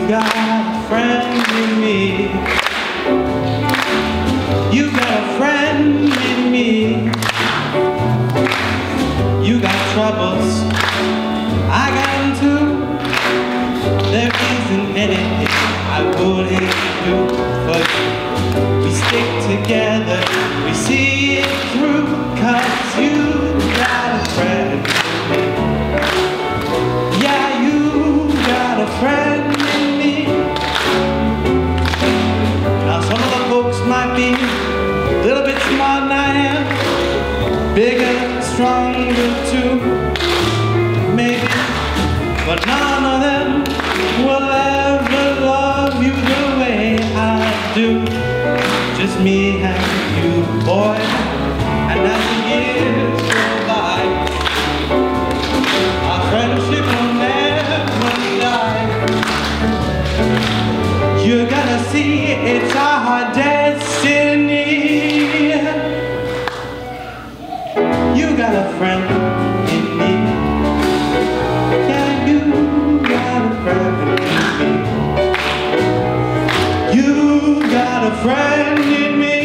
got a friend in me. You got a friend in me. You got troubles, I got them too. There isn't anything I wouldn't do for you. We stick together, we see it through, 'cause you got a friend in me. Yeah, you got a friend in me. Now some of the folks might be a little bit smarter than I am, bigger, stronger too, maybe, but none of them will ever love you the way I do. Just me and you, boy, and as the years go by, our friendship will never die. You're gonna see it's our destiny. You got a friend in me. Yeah, you got a friend in me. You got a friend in me.